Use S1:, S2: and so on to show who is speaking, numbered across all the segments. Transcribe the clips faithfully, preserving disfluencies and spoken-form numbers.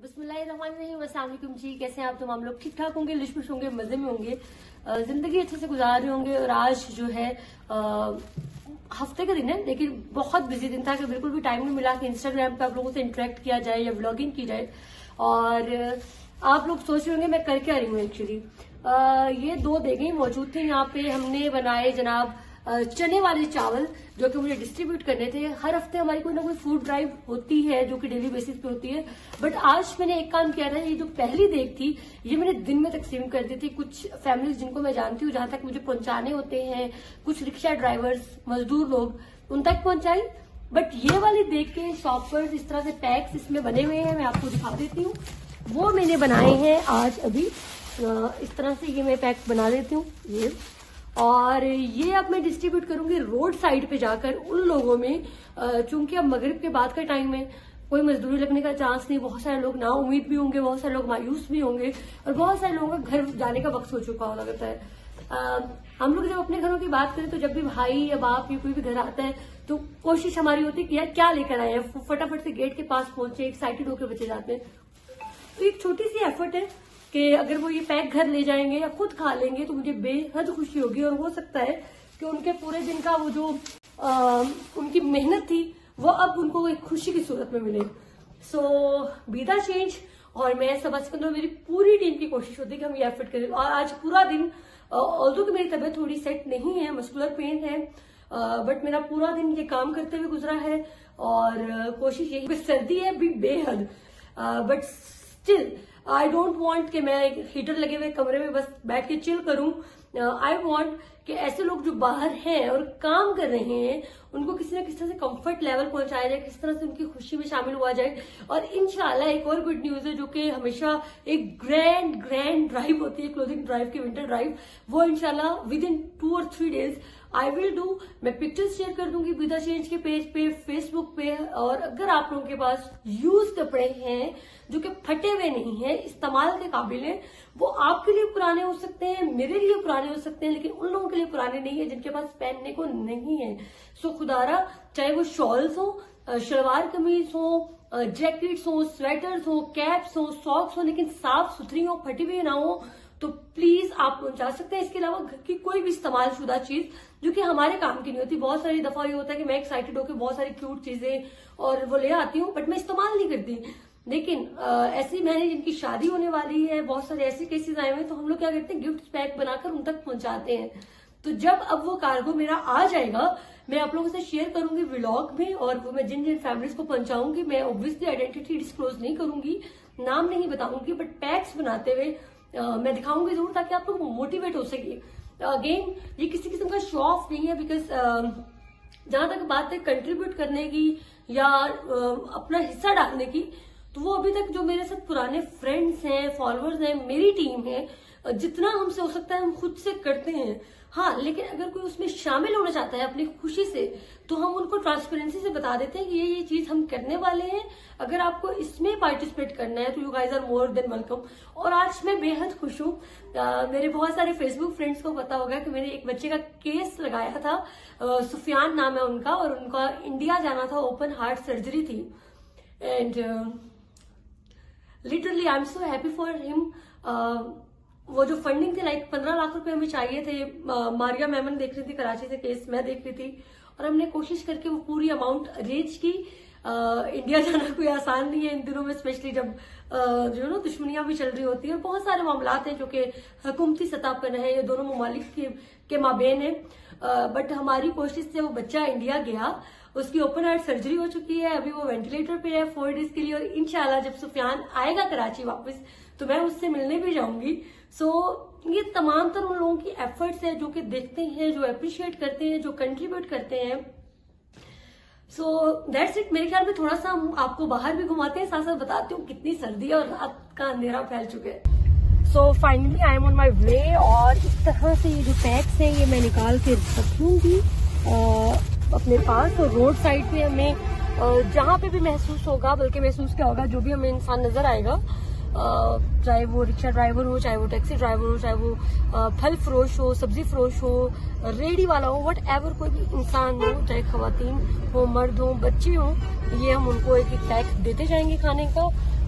S1: बिस्मिल्लाहिर्रहमानिर्रहीम, अस्सलाम वालेकुम जी। कैसे हैं आप तमाम लोग? ठीक ठाक होंगे, लिशमिश होंगे, मजे में होंगे, जिंदगी अच्छे से गुजार रहे होंगे। और आज जो है आ, हफ्ते का दिन है, लेकिन बहुत बिजी दिन था कि बिल्कुल भी टाइम नहीं मिला कि इंस्टाग्राम पे आप लोगों से इंटरेक्ट किया जाए या व्लॉगिंग की जाए। और आप लोग सोच रहे होंगे मैं कर क्या रही हूँ एक्चुअली। ये दो देखें मौजूद थे यहाँ पे, हमने बनाए जनाब चने वाले चावल जो कि मुझे डिस्ट्रीब्यूट करने थे। हर हफ्ते हमारी कोई ना कोई फूड ड्राइव होती है जो कि डेली बेसिस पे होती है, बट आज मैंने एक काम किया था। ये जो पहली देख थी ये मैंने दिन में तकसीम कर दी थी। कुछ फैमिलीज जिनको मैं जानती हूँ, जहां तक मुझे पहुंचाने होते हैं, कुछ रिक्शा ड्राइवर्स, मजदूर लोग, उन तक पहुंचाई। बट ये वाली देख के शॉपर्स इस तरह से पैक्स इसमें बने हुए हैं, मैं आपको दिखा देती हूँ। वो मैंने बनाए हैं आज अभी इस तरह से। ये मैं पैक बना देती हूँ ये, और ये अब मैं डिस्ट्रीब्यूट करूंगी रोड साइड पे जाकर उन लोगों में। चूंकि अब मगरिब के बाद का टाइम है, कोई मजदूरी लगने का चांस नहीं। बहुत सारे लोग ना उम्मीद भी होंगे, बहुत सारे लोग मायूस भी होंगे, और बहुत सारे लोगों का घर जाने का वक्त हो चुका हो लगता है। आ, हम लोग जब अपने घरों की बात करें तो जब भी भाई या बाप या कोई भी घर आता है तो कोशिश हमारी होती है कि यार क्या लेकर आए हैं, फटाफट से गेट के पास पहुंचे, एक्साइटेड होकर बच्चे जाते हैं। तो एक छोटी सी एफर्ट है कि अगर वो ये पैक घर ले जाएंगे या खुद खा लेंगे तो मुझे बेहद खुशी होगी। और हो सकता है कि उनके पूरे दिन का वो जो आ, उनकी मेहनत थी वो अब उनको एक खुशी की सूरत में मिले। सो बीदा चेंज और मैं सबा सिकंदर, मेरी पूरी टीम की कोशिश होती है कि हम ये एफर्ट करें। और आज पूरा दिन, ऑल्दो कि मेरी तबीयत थोड़ी सेट नहीं है, मस्कुलर पेन है, बट मेरा पूरा दिन ये काम करते हुए गुजरा है। और कोशिश यही, सर्दी है भी बेहद, but still I don't want कि मैं हीटर लगे हुए कमरे में बस बैठ के चिल करूं। आई uh, वॉन्ट कि ऐसे लोग जो बाहर हैं और काम कर रहे हैं उनको किसी न किसी तरह से कंफर्ट लेवल पहुंचाया जाए, किस तरह से उनकी खुशी में शामिल हुआ जाए। और इंशाल्लाह एक और गुड न्यूज है जो कि हमेशा एक ग्रैंड ग्रैंड ड्राइव होती है, क्लोजिंग ड्राइव की, विंटर ड्राइव, वो इंशाल्लाह विद इन टू और three days I will do. मैं पिक्चर्स शेयर कर दूंगी बीदा चेंज के पेज पे, फेसबुक पे। और अगर आप लोगों के पास यूज कपड़े हैं जो कि फटे हुए नहीं है, इस्तेमाल के काबिल है, वो आपके लिए पुराने हो सकते हैं, मेरे लिए पुराने हो सकते हैं, लेकिन उन लोगों के लिए पुराने नहीं है जिनके पास पहनने को नहीं है। सो खुदारा, चाहे वो शॉल्स हो, शलवार कमीज हो, जैकेट्स हो, स्वेटर्स हो, कैप्स हो, सॉक्स हो, लेकिन साफ सुथरी हो, फटी हुई ना हो, तो प्लीज आप पहुंचा सकते हैं। इसके अलावा घर की कोई भी इस्तेमाल शुदा चीज जो कि हमारे काम की नहीं होती। बहुत सारी दफा ये होता है कि मैं एक्साइटेड होकर बहुत सारी क्यूट चीजें और वो ले आती हूँ, बट मैं इस्तेमाल नहीं करती। लेकिन ऐसी मैंने जिनकी शादी होने वाली है, बहुत सारे ऐसे केसेस आए हुए हैं, तो हम लोग क्या करते हैं, गिफ्ट पैक बनाकर उन तक पहुंचाते हैं। तो जब अब वो कार्गो मेरा आ जाएगा, मैं आप लोगों से शेयर करूंगी व्लॉग में, और वो मैं जिन जिन फैमिलीज को पहुंचाऊंगी, मैं ऑब्वियसली आइडेंटिटी डिस्क्लोज नहीं करूंगी, नाम नहीं बताऊंगी, बट पैक्स बनाते हुए Uh, मैं दिखाऊंगी जरूर ताकि आप लोग मोटिवेट हो सके। अगेन uh, ये किसी किस्म का शो ऑफ नहीं है, बिकॉज uh, जहां तक बात है कंट्रीब्यूट करने की या uh, अपना हिस्सा डालने की, तो वो अभी तक जो मेरे साथ पुराने फ्रेंड्स हैं, फॉलोअर्स हैं, मेरी टीम है, जितना हमसे हो सकता है हम खुद से करते हैं। हाँ, लेकिन अगर कोई उसमें शामिल होना चाहता है अपनी खुशी से, तो हम उनको ट्रांसपेरेंसी से बता देते हैं कि ये ये चीज हम करने वाले हैं, अगर आपको इसमें पार्टिसिपेट करना है तो you guys are more than welcome. और आज मैं बेहद खुश हूँ। मेरे बहुत सारे फेसबुक फ्रेंड्स को पता होगा कि मैंने एक बच्चे का केस लगाया था, आ, सुफियान नाम है उनका, और उनका इंडिया जाना था, ओपन हार्ट सर्जरी थी, and literally I am so happy for him. वो जो फंडिंग थी, लाइक पंद्रह लाख रुपए हमें चाहिए थे। मारिया मेमन देख रही थी कराची से केस, मैं देख रही थी, और हमने कोशिश करके वो पूरी अमाउंट अरेंज की। आ, इंडिया जाना कोई आसान नहीं है इन दिनों में, स्पेशली जब आ, जो ना दुश्मनियां भी चल रही होती है, और बहुत सारे मामला हैं जो कि हुकूमती सतह पर है, ये दोनों ममालिक के, के माबेन है। बट हमारी कोशिश से वो बच्चा इंडिया गया, उसकी ओपन हार्ट सर्जरी हो चुकी है, अभी वो वेंटिलेटर पे है फोर डेज के लिए। और इंशाल्लाह जब सुफियान आएगा कराची वापस तो मैं उससे मिलने भी जाऊंगी। सो so, ये तमाम तर उन लोगों की एफर्ट्स है जो कि देखते हैं, जो अप्रिशिएट करते हैं, जो कंट्रीब्यूट करते हैं। So that's it. मेरे ख्याल में थोड़ा सा हम आपको बाहर भी घुमाते हैं, साथ साथ बताती हूँ कितनी सर्दी है और रात का अंधेरा फैल चुके हैं। So finally I am on my way, और इस तरह से ये जो पैक्स हैं ये मैं निकाल के रखूंगी अपने पास। और रोड साइड पे हमें जहां पे भी महसूस होगा, बल्कि महसूस क्या होगा, जो भी हमें इंसान नजर आएगा, चाहे वो रिक्शा ड्राइवर हो, चाहे वो टैक्सी ड्राइवर हो, चाहे वो फल फरोश हो, सब्जी फरोश हो, रेडी वाला हो, वट एवर कोई भी इंसान हो, चाहे खवातीन हो, मर्द हो, बच्चे हो, ये हम उनको एक एक पैक देते जाएंगे खाने का।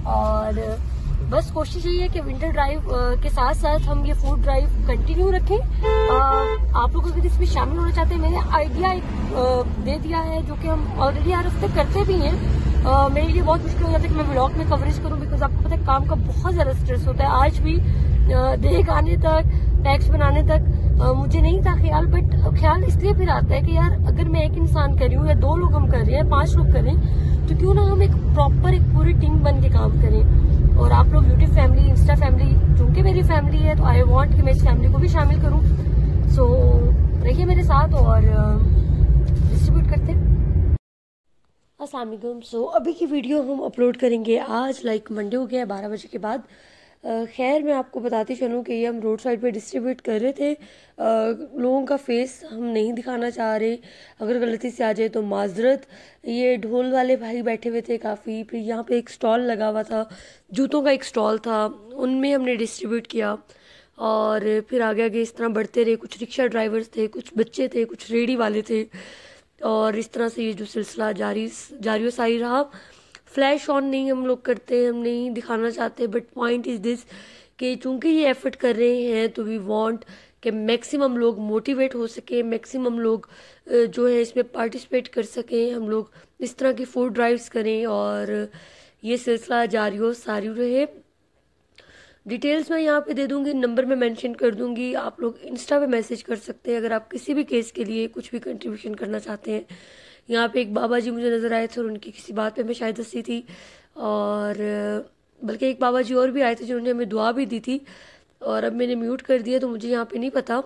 S1: और बस कोशिश यही है कि विंटर ड्राइव के साथ साथ हम ये फूड ड्राइव कंटिन्यू रखें। आप लोग अगर इसमें शामिल होना चाहते हैं, मैंने आइडिया एक दे दिया है जो कि हम ऑलरेडी हर हफ्ते करते भी हैं। uh, मेरे लिए बहुत मुश्किल हो जाता है कि मैं व्लॉग में कवरेज करूं, बिकॉज आपको पता है काम का बहुत ज्यादा स्ट्रेस होता है। आज भी देख आने तक, टैक्स बनाने तक uh, मुझे नहीं था ख्याल, बट ख्याल इसलिए फिर आता है कि यार अगर मैं एक इंसान कर रही हूँ या दो लोग हम कर रहे हैं, पांच लोग कर रहे हैं, तो क्यों ना हम एक प्रॉपर एक पूरी टीम बन के काम करें। और आप लोग यूट्यूब फैमिली, इंस्टा फैमिली, चूंकि मेरी फैमिली है तो आई वांट कि मैं इस फैमिली को भी शामिल करूं। सो रहिए मेरे साथ और डिस्ट्रीब्यूट करते हैं। अस्सलाम वालेकुम। सो अभी की वीडियो हम अपलोड करेंगे आज, लाइक मंडे हो गया है बारह बजे के बाद। खैर मैं आपको बताती चलूँ कि ये हम रोड साइड पे डिस्ट्रीब्यूट कर रहे थे। आ, लोगों का फेस हम नहीं दिखाना चाह रहे, अगर गलती से आ जाए तो माजरत। ये ढोल वाले भाई बैठे हुए थे काफ़ी, फिर यहाँ पे एक स्टॉल लगा हुआ था, जूतों का एक स्टॉल था, उनमें हमने डिस्ट्रीब्यूट किया। और फिर आगे आगे इस तरह बढ़ते रहे, कुछ रिक्शा ड्राइवर्स थे, कुछ बच्चे थे, कुछ रेडी वाले थे, और इस तरह से ये जो सिलसिला जारी जारी सारी रहा। फ्लैश ऑन नहीं हम लोग करते, हम नहीं दिखाना चाहते, बट पॉइंट इज़ दिस कि चूंकि ये एफर्ट कर रहे हैं तो वी वांट कि मैक्सिमम लोग मोटिवेट हो सके, मैक्सिमम लोग जो है इसमें पार्टिसिपेट कर सकें, हम लोग इस तरह की फूड ड्राइव्स करें और ये सिलसिला जारी हो सारी रहे। डिटेल्स मैं यहाँ पे दे दूँगी, नंबर में मेंशन कर दूँगी, आप लोग इंस्टा पे मैसेज कर सकते हैं अगर आप किसी भी केस के लिए कुछ भी कंट्रीब्यूशन करना चाहते हैं। यहाँ पे एक बाबा जी मुझे नज़र आए थे और उनकी किसी बात पे मैं शायद हंसी थी, और बल्कि एक बाबा जी और भी आए थे जिन्होंने हमें दुआ भी दी थी, और अब मैंने म्यूट कर दिया तो मुझे यहाँ पे नहीं पता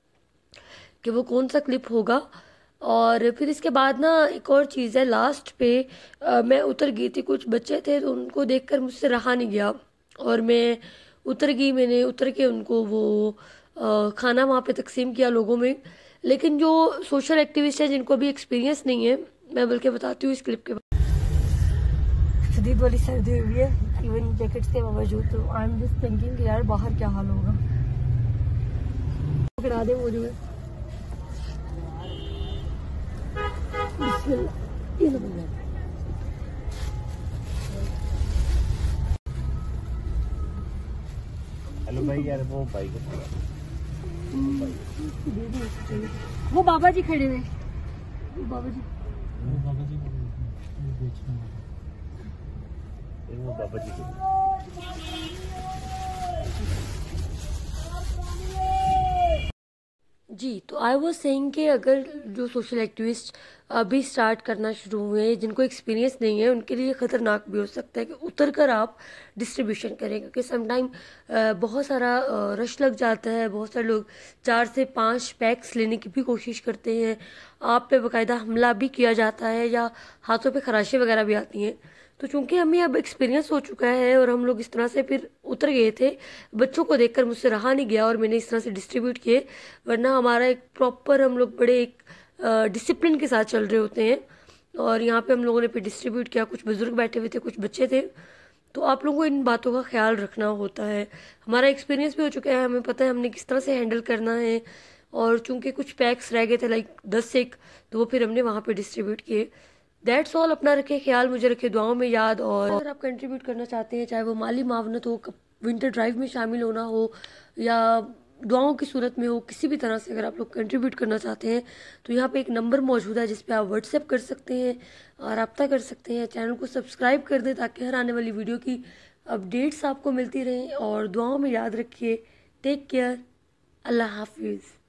S1: कि वो कौन सा क्लिप होगा। और फिर इसके बाद ना एक और चीज़ है, लास्ट पे आ, मैं उतर गई थी, कुछ बच्चे थे तो उनको देखकर मुझसे रहा नहीं गया और मैं उतर गई। मैंने उतर के उनको वो आ, खाना वहाँ पे तकसीम किया लोगों में। लेकिन जो सोशल एक्टिविस्ट हैं जिनको भी एक्सपीरियंस नहीं है, मैं बल्कि बताती हूँ इस क्लिप के बाद। शदीद वाली सर्दी हुई है इवन जैकेट्स के बावजूद, तो आई एम जस्ट थिंकिंग कि यार बाहर क्या हाल होगा। पकड़ा दे मुझे।
S2: हेलो भाई, यार वो भाई
S1: वो बाबा जी खड़े हुए, वो बाबा जी
S2: वो बाबा जी वो बाबा जी
S1: जी। तो आई वॉज सेइंग कि अगर जो सोशल एक्टिविस्ट अभी स्टार्ट करना शुरू हुए हैं, जिनको एक्सपीरियंस नहीं है, उनके लिए ख़तरनाक भी हो सकता है कि उतर कर आप डिस्ट्रीब्यूशन करें, क्योंकि समटाइम बहुत सारा रश लग जाता है। बहुत सारे लोग चार से पांच पैक्स लेने की भी कोशिश करते हैं, आप पे बाकायदा हमला भी किया जाता है या हाथों पे खराशें वगैरह भी आती हैं। तो चूंकि हमें अब एक्सपीरियंस हो चुका है और हम लोग इस तरह से फिर उतर गए थे, बच्चों को देखकर मुझसे रहा नहीं गया और मैंने इस तरह से डिस्ट्रीब्यूट किए। वरना हमारा एक प्रॉपर, हम लोग बड़े एक डिसिप्लिन के साथ चल रहे होते हैं, और यहाँ पे हम लोगों ने फिर डिस्ट्रीब्यूट किया। कुछ बुजुर्ग बैठे हुए थे, कुछ बच्चे थे, तो आप लोगों को इन बातों का ख्याल रखना होता है। हमारा एक्सपीरियंस भी हो चुका है, हमें पता है हमने किस तरह से हैंडल करना है। और चूंकि कुछ पैक्स रह गए थे लाइक दस एक, तो वो फिर हमने वहाँ पे डिस्ट्रीब्यूट किए। That's all. अपना रखे ख्याल, मुझे रखे दुआओं में याद। और अगर आप कंट्रीब्यूट करना चाहते हैं, चाहे वो माली मावनत हो, विंटर ड्राइव में शामिल होना हो या दुआओं की सूरत में हो, किसी भी तरह से अगर आप लोग कंट्रीब्यूट करना चाहते हैं, तो यहाँ पे एक नंबर मौजूद है जिस पे आप व्हाट्सएप कर सकते हैं और रब्ता कर सकते हैं। चैनल को सब्सक्राइब कर दें ताकि हर आने वाली वीडियो की अपडेट्स आपको मिलती रहें, और दुआओं में याद रखिए। टेक केयर, अल्लाह हाफिज़।